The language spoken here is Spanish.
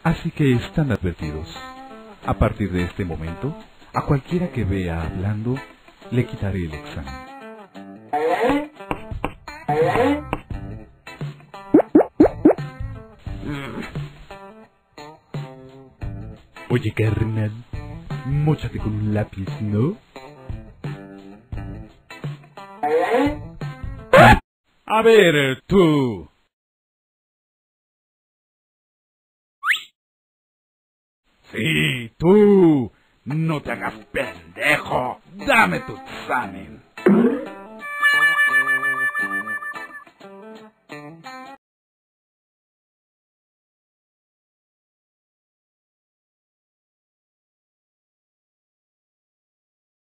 Así que están advertidos. A partir de este momento, a cualquiera que vea hablando, le quitaré el examen. Oye, carnal, móchate con un lápiz, ¿no? A ver, tú. Sí, tú. No te hagas pendejo. Dame tu examen.